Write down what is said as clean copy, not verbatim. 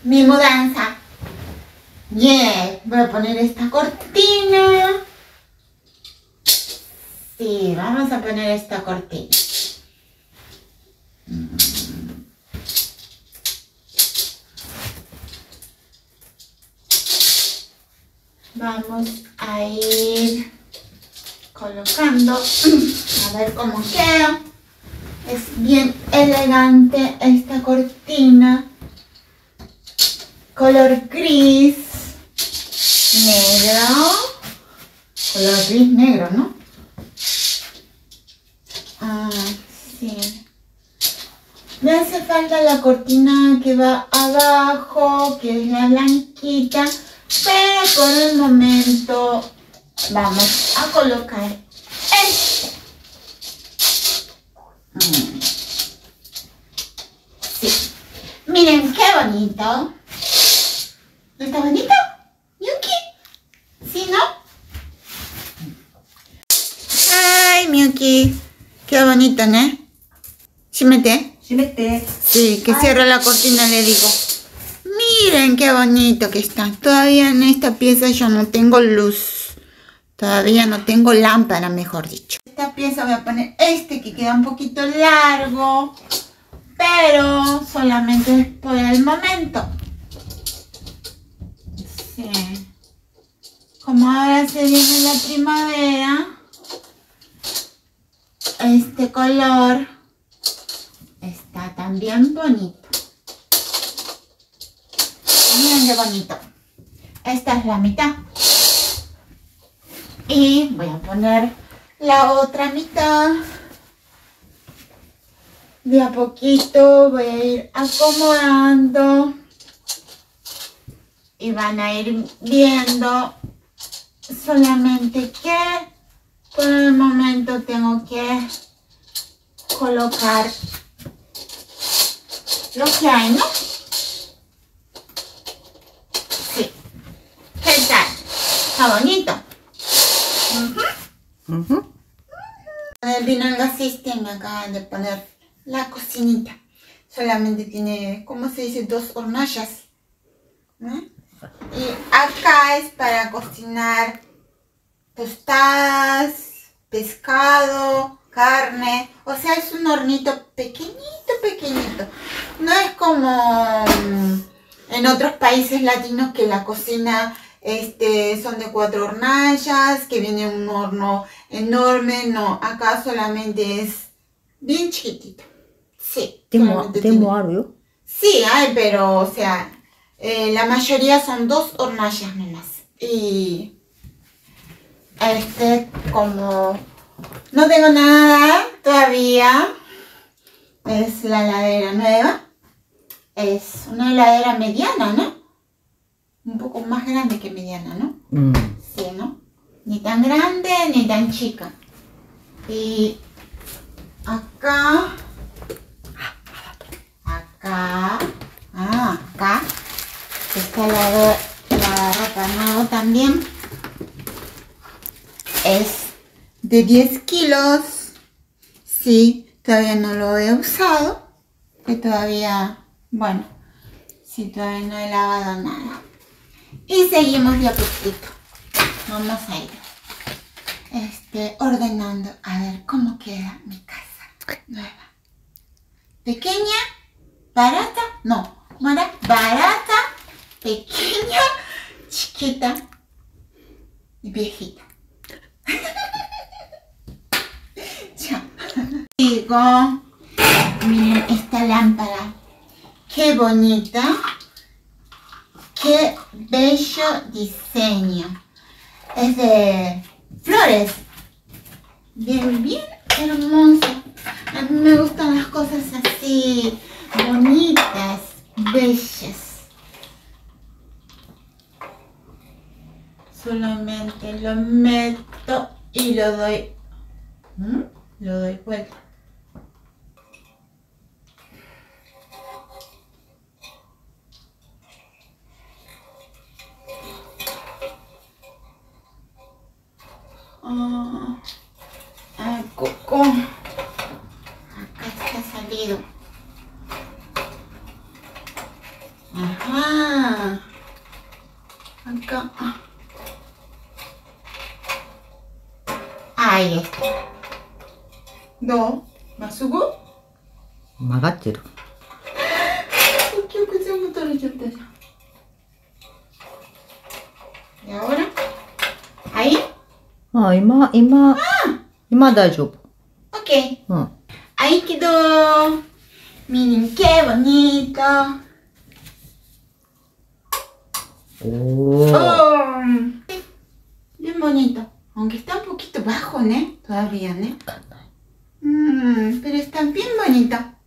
mi mudanza. Bien, voy a poner esta cortina. Sí, vamos a poner esta cortina. Vamos a ir colocando, a ver cómo queda. Es bien elegante esta cortina, color gris, negro, color gris negro, ¿no? Ah, sí. Me hace falta la cortina que va abajo, que es la blanquita, pero por el momento vamos a colocar este. Sí. Miren qué bonito. ¿No está bonito? ¿Miyuki? ¿Sí, no? Ay, Miyuki. Qué bonito, ¿no? ¿Shimete? Shimete. Sí, que cierra la cortina, le digo. Miren qué bonito que está. Todavía en esta pieza yo no tengo luz. Todavía no tengo lámpara, mejor dicho. Esta pieza voy a poner este que queda un poquito largo, pero solamente es por el momento. Sí. Como ahora se viene la primavera, este color está también bonito. Miren qué bonito. Esta es la mitad. Y voy a poner la otra mitad. De a poquito voy a ir acomodando. Y van a ir viendo. Solamente que por el momento tengo que colocar lo que hay, ¿no? Sí. ¿Qué tal? Está bonito. El Vinyl Gas System me acaban de poner la cocinita. Solamente tiene, ¿cómo se dice? 2 hornallas. Y acá es para cocinar tostadas, pescado, carne. O sea, es un hornito pequeñito, pequeñito. No es como en otros países latinos que la cocina son de 4 hornallas, que viene un horno enorme. No, acá solamente es bien chiquitito. Sí. Demo. Sí, hay, pero o sea, la mayoría son 2 hornallas nomás. Y como no tengo nada todavía, es la heladera nueva. Es una heladera mediana, ¿no? Un poco más grande que mediana, ¿no? Sí, ¿no? Ni tan grande ni tan chica. Y acá está la ropa nueva también. Es de 10 kilos. Sí, todavía no lo he usado. Que todavía, bueno, sí, todavía no he lavado nada. Y seguimos de a poquito. Vamos a ir ordenando. A ver cómo queda mi casa nueva. Pequeña, barata, no, ¿cómo era? Barata, pequeña, chiquita y viejita. Ya. Digo, miren esta lámpara. Qué bonita. Qué bello diseño. Es de flores. Bien, bien hermoso. A mí me gustan las cosas así, bonitas, bellas. Solamente lo meto y lo doy vuelta. Coco. Acá está salido. Ajá. Acá. Ahí está. どう？まっすぐ？ 曲がってる。 結局全部取れちゃったじゃん。で、ahora? ¿Ahí? あ、今大丈夫。 Ok. うん。 Ahí quedó. Miren qué bonito. Oh. Oh. Bien bonito. Aunque está un poquito bajo, ¿no? Todavía, ¿no? Pero está bien bonito.